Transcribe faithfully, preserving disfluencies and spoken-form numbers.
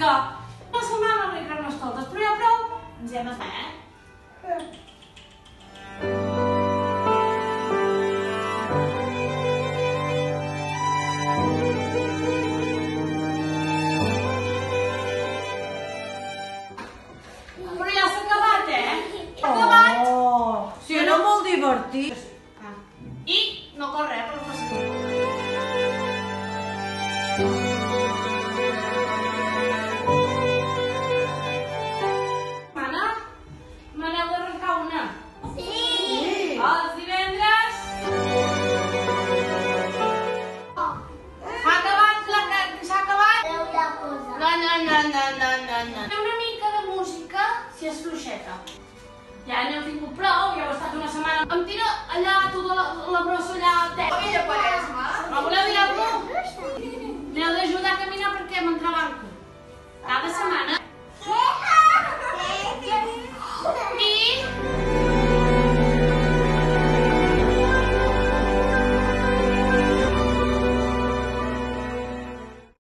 música. Una setmana no li Carnestoltes, però ja prou. Ens hi hem estat, eh? Però ja s'ha acabat, eh? S'ha acabat. Oh, si era molt divertit. I no cal res, però fas... Mana, m'aneu d'arrencar una? Sí! Els divendres? S'ha acabat la... S'ha acabat? Treu la cosa. No, no, no, no, no, no, no. Una mica de música, si és fluixeta. Ja n'heu tingut prou, ja heu estat una setmana. Em tira allà tota la, la brossa allà... Aquella Quaresma. No voleu dir alguna cosa? M'heu d'ajudar a caminar perquè m'entrebanco. Cada setmana